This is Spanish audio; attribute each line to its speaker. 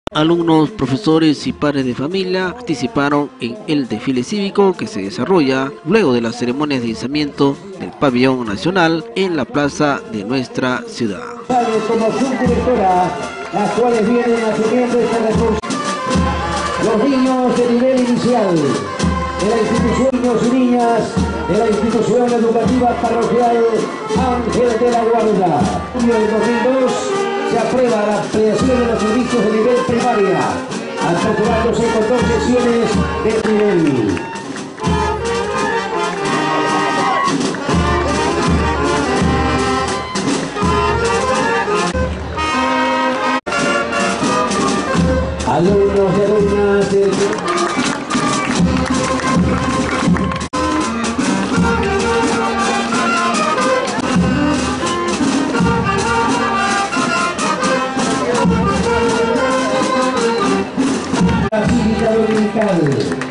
Speaker 1: Alumnos, profesores y padres de familia participaron en el desfile cívico que se desarrolla luego de las ceremonias de izamiento del pabellón nacional en la plaza de nuestra ciudad.
Speaker 2: Como subdirectora, las cuales vienen asumiendo esta responsabilidad. Los niños de nivel inicial de la institución, niños y niñas de la institución educativa parroquial Ángel de la Guarda. En el 2002 se aprueba la ampliación de los servicios de nivel primaria, aperturándose con 2 sesiones de nivel. Alumnos y alumnas del... La cívica dominical.